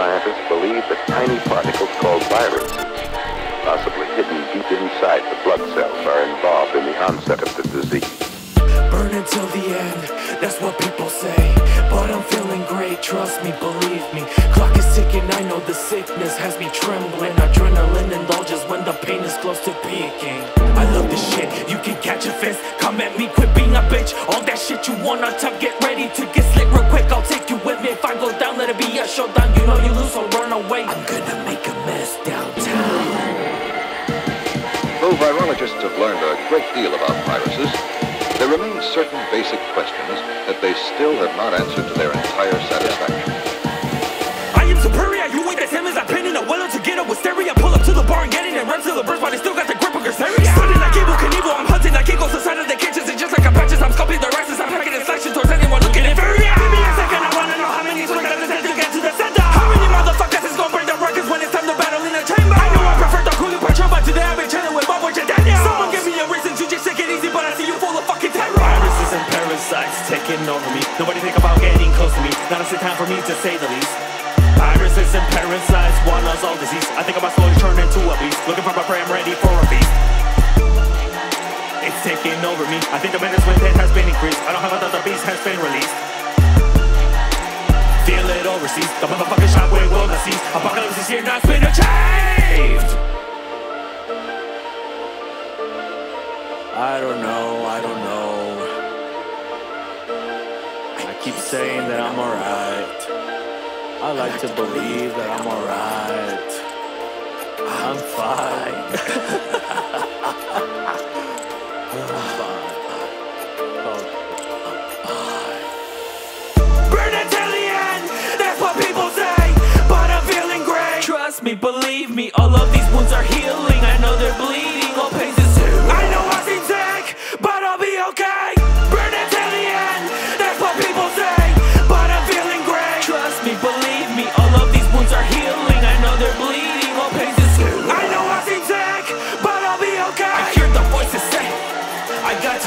scientists believe that tiny particles called viruses, possibly hidden deep inside the blood cells, are involved in the onset of the disease. Burn until the end, that's what people say. But I'm feeling great, trust me, believe me. Clock is ticking, I know the sickness has me trembling. Adrenaline indulges when the pain is close to peaking. I love this shit, you can catch a fist. Come at me, quit being a bitch. All that shit you wanna talk, get ready to get slit real quick. I'll take you with me. If I go down, let it be a showdown. You know you lose, so run away. I'm gonna make a mess downtown. Though virologists have learned a great deal about viruses, there remain certain basic questions that they still have not answered to their entire satisfaction. I am superior, you ain't the same as I pin in a willow to get up with stereo. Pull up to the bar and get in and run till the burst, but I still got the grip of Gerseria. Stunning like Evil Knievel, I'm hunting like eagles inside of the kitchens. And just like Apaches, I'm scalping their asses. I'm packing a selection towards anyone looking inferior. Give me a second, I wanna know how many swings I just to get to the center. How many motherfuckers is gonna break the records when it's time to battle in the chamber? I know I prefer the cooling patrol, but today I've been chilling with Bob or Daniel. Someone give me a reason to just take it easy, but I see you full of fucking terror. Viruses and parasites taking over me. Nobody think about getting close to me. Not a time for me to say the least. Viruses and parasites want us all disease. I think I might slowly turn into a beast. Looking for my prey, I'm ready for a feast. It's taking over me. I think the menace within has been increased. I don't have a doubt the beast has been released. Feel it overseas. The motherfucking shockwave will not cease. Apocalypse is here, now it's been achieved. I don't know. I keep saying that I'm alright. I like to believe that I'm alright. I'm fine. Burn until the end, that's what people say. But I'm feeling great. Trust me, believe me, all of these wounds are healing. I know they're bleeding, all pains is too. I know I seem sick, but I'll be okay. Burn until the end, that's what people say. But I'm feeling great. Trust me, believe me, all of these wounds are healing. I know they're bleeding, all pains is too. I know I seem sick, but I'll be okay. I hear the voices say, I gotta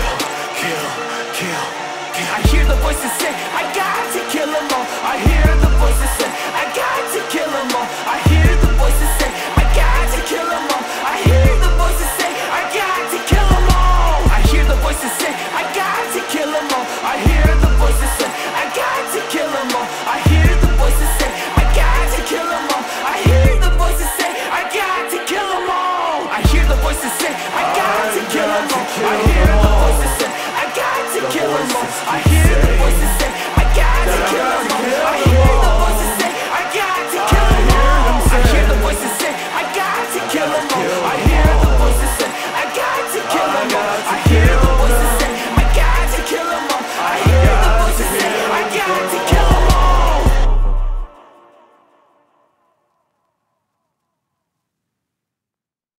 I hear the voices say, I got to kill them all. I hear the